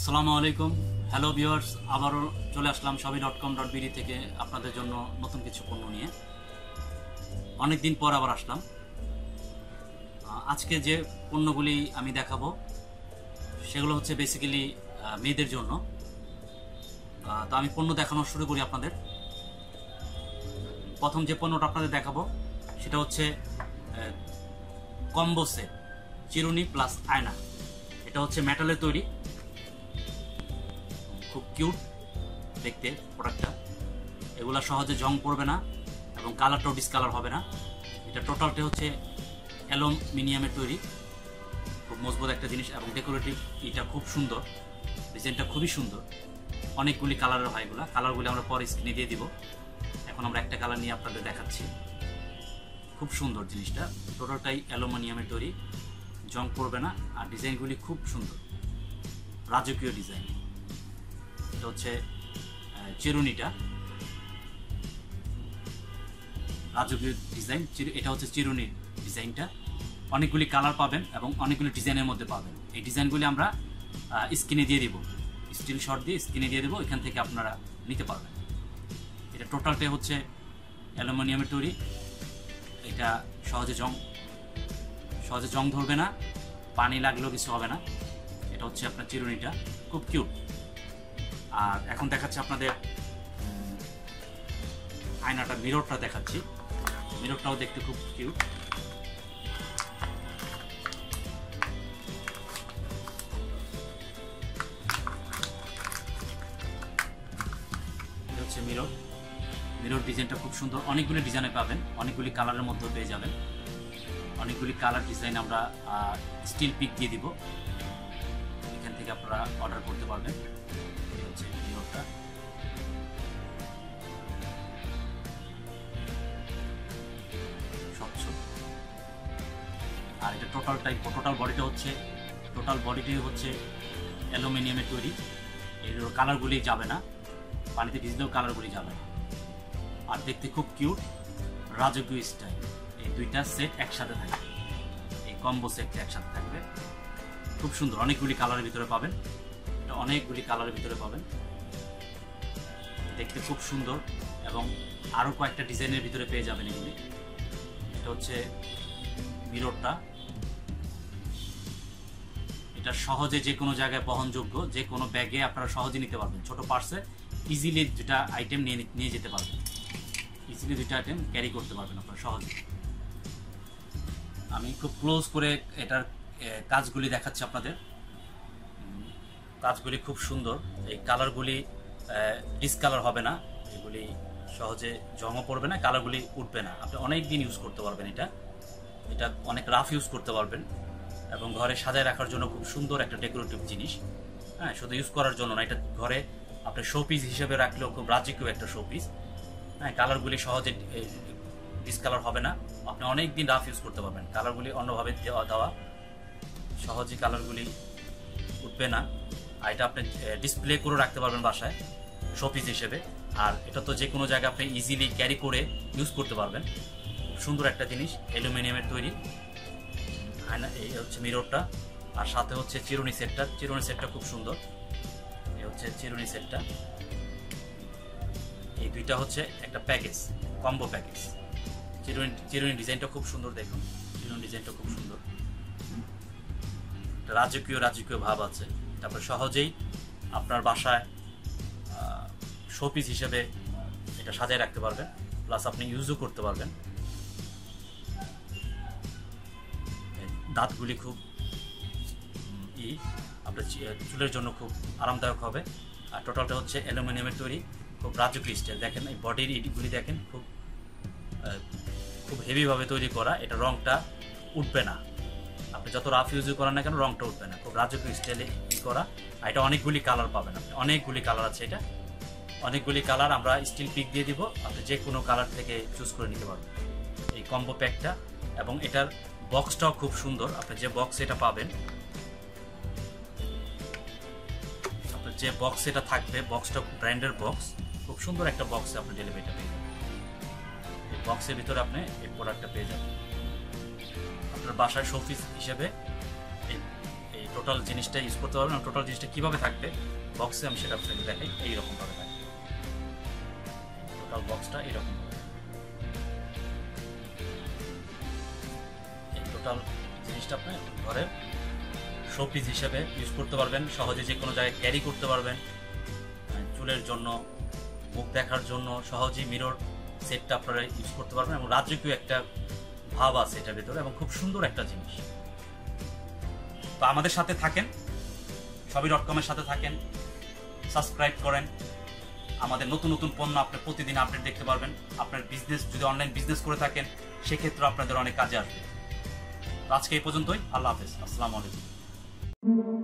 আসসালামু আলাইকুম। Hello viewers, আবারও চলে আসলাম shopee.com.bd থেকে আপনাদের জন্য নতুন কিছু পণ্য নিয়ে। অনেকদিন পর আবার আসলাম। আজকে যে পণ্যগুলি আমি দেখাবো সেগুলো হচ্ছে বেসিক্যালি মেয়েদের জন্য। তো আমি পণ্য দেখানো শুরু করি আপনাদের। প্রথম যে পণ্যটা আপনাদের দেখাবো সেটা হচ্ছে কম্বো সেট চিরুনি প্লাস আয়না। এটা হচ্ছে মেটালের তৈরি, খুব কিউট দেখতে প্রোডাক্টটা। এগুলা সহজে জং পড়বে না এবং কালারটাও ডিসকালার হবে না। এটা টোটালটা হচ্ছে অ্যালুমিনিয়ামের তৈরি, খুব মজবুত একটা জিনিস এবং ডেকোরেটিভ। এটা খুব সুন্দর, ডিজাইনটা খুবই সুন্দর। অনেকগুলি কালারের হয় এগুলা। কালারগুলি আমরা পরে স্ক্রিনে দিয়ে দিব। এখন আমরা একটা কালার নিয়ে আপনাদের দেখাচ্ছি। খুব সুন্দর জিনিসটা, টোটালটাই অ্যালুমিনিয়ামের তৈরি, জং পড়বে না। আর ডিজাইনগুলি খুব সুন্দর, রাজকীয় ডিজাইন। এটা হচ্ছে চিরুনিটা, রাজকীয় ডিজাইন। এটা হচ্ছে চিরুনির ডিজাইনটা। অনেকগুলি কালার পাবেন এবং অনেকগুলি ডিজাইনের মধ্যে পাবেন। এই ডিজাইনগুলি আমরা স্ক্রিনে দিয়ে দিব, স্টিল শট দিয়ে স্ক্রিনে দিয়ে দেবো, এখান থেকে আপনারা নিতে পারবেন। এটা টোটালটাই হচ্ছে অ্যালুমিনিয়ামের তৈরি। এটা সহজে জং ধরবে না, পানি লাগলেও কিছু হবে না। এটা হচ্ছে আপনার চিরুনিটা, খুব কিউট। আর এখন দেখাচ্ছি আপনাদের আয়নাটা, মিররটা দেখাচ্ছি। মিররটাও দেখতে খুব কিউট। এটা হচ্ছে মিরর ডিজাইনটা খুব সুন্দর। অনেকগুলি ডিজাইনে পাবেন, অনেকগুলি কালারের মধ্যে পেয়ে যাবেন। অনেকগুলি কালার ডিজাইন আমরা স্টিল পিক দিয়ে দিব, এখান থেকে আপনারা অর্ডার করতে পারবেন। এই হচ্ছে মিররটা। স্বচ্ছ। আর এটা টোটাল বডিটাই হচ্ছে অ্যালুমিনিয়ামের তৈরি। এর কালারগুলি যাবে না, পানিতে ভিজলেও কালারগুলি যাবে না। আর দেখতে খুব কিউট, রাজকীয় স্টাইল। এই দুইটা সেট একসাথে থাকবে, এই কম্বো সেটটা একসাথে থাকবে। খুব সুন্দর, অনেকগুলি কালারের ভিতরে পাবেন। এটা অনেকগুলি কালারের ভিতরে পাবেন, দেখতে খুব সুন্দর এবং আরও কয়েকটা ডিজাইনের ভিতরে পেয়ে যাবেন এগুলি। এটা হচ্ছে মিররটা। এটা সহজে যে কোনো জায়গায় বহনযোগ্য, যে কোনো ব্যাগে আপনারা সহজে নিতে পারবেন। ছোট পার্সে ইজিলি দুটা আইটেম নিয়ে যেতে পারবেন, ইজিলি দুটা আইটেম ক্যারি করতে পারবেন আপনারা সহজে। আমি খুব ক্লোজ করে এটার কাজগুলি দেখাচ্ছি আপনাদের। কাজগুলি খুব সুন্দর। এই কালারগুলি ডিসকালার হবে না, এগুলি সহজে জমা পড়বে না, কালারগুলি উঠবে না। আপনি অনেক দিন ইউজ করতে পারবেন। এটা অনেক রাফ ইউজ করতে পারবেন এবং ঘরে সাজায় রাখার জন্য খুব সুন্দর একটা ডেকোরেটিভ জিনিস। হ্যাঁ, শুধু ইউজ করার জন্য না, এটা ঘরে আপনি শোপিস হিসেবে রাখলেও খুব রাজকীয় একটা শোপিস। হ্যাঁ, কালারগুলি সহজে ডিসকালার হবে না, আপনি অনেক দিন রাফ ইউজ করতে পারবেন। কালারগুলি অন্যভাবে দেওয়া, সহজে কালারগুলি উঠবে না। আর এটা আপনি ডিসপ্লে করে রাখতে পারবেন বাসায় শোপিস হিসেবে। আর এটা তো যে কোনো জায়গায় আপনি ইজিলি ক্যারি করে ইউজ করতে পারবেন। সুন্দর একটা জিনিস, অ্যালুমিনিয়ামের তৈরি। এই হচ্ছে মিররটা, আর সাথে হচ্ছে চিরুনি সেটটা খুব সুন্দর। এই হচ্ছে চিরুনি সেটটা। এই দুইটা হচ্ছে একটা প্যাকেজ, কম্বো প্যাকেজ। চিরুনি ডিজাইনটা খুব সুন্দর, দেখুন চিরুনি ডিজাইনটা খুব সুন্দর, রাজকীয় ভাব আছে। তারপর সহজেই আপনার বাসায় শোপিস হিসেবে এটা সাজায় রাখতে পারবেন, প্লাস আপনি ইউজও করতে পারবেন। দাঁতগুলি খুব আপনার চুলের জন্য খুব আরামদায়ক হবে। আর টোটালটা হচ্ছে অ্যালুমিনিয়ামের তৈরি, খুব রাজকীয় স্টাইল। দেখেন এই বডির ইটগুলি দেখেন, খুব হেভিভাবে তৈরি করা। এটা রংটা উঠবে না, আপনি যত রাফ ইউজ করেন না কেন রংটা উঠবে না। খুব রাজকীয় স্টাইলে করা। আর এটা অনেকগুলি কালার পাবেন আপনি, অনেকগুলি কালার আছে। এটা অনেকগুলি কালার আমরা স্টিল পিক দিয়ে দিব, আপনি যে কোনো কালার থেকে চুজ করে নিতে পারবেন এই কম্বো প্যাকটা। এবং এটার বক্সটাও খুব সুন্দর। আপনি যে বক্স এটা পাবেন, আপনার যে বক্স এটা থাকবে, বক্সটা ব্র্যান্ডের বক্স, খুব সুন্দর একটা বক্সে আপনি ডেলিভারিটা পেয়ে যাবেন। এই বক্সের ভিতরে আপনি এই প্রোডাক্টটা পেয়ে যাবেন। আপনার বাসায় শোপিস হিসেবে এই টোটাল জিনিসটা ইউজ করতে পারবেন। টোটাল জিনিসটা কীভাবে থাকবে বক্সে আমি সেটা আপনাকে দেখাই। এইরকমভাবে থাকবে টোটাল বক্সটা, এইরকম এই টোটাল জিনিসটা আপনি ঘরে শোপিস হিসেবে ইউজ করতে পারবেন, সহজে যে কোনো জায়গায় ক্যারি করতে পারবেন, চুলের জন্য, মুখ দেখার জন্য সহজেই মিরর সেটটা আপনারা ইউজ করতে পারবেন এবং রাজকীয় একটা ভাব আছে এটার ভেতরে এবং খুব সুন্দর একটা জিনিস। তো আমাদের সাথে থাকেন, shopee.com-এর সাথে থাকেন, সাবস্ক্রাইব করেন। আমাদের নতুন নতুন পণ্য আপনি প্রতিদিন আপডেট দেখতে পারবেন। আপনার বিজনেস যদি অনলাইন বিজনেস করে থাকেন সেক্ষেত্রে আপনাদের অনেক কাজে আসবে। তো আজকে এই পর্যন্তই। আল্লাহ হাফেজ, আসসালামু আলাইকুম।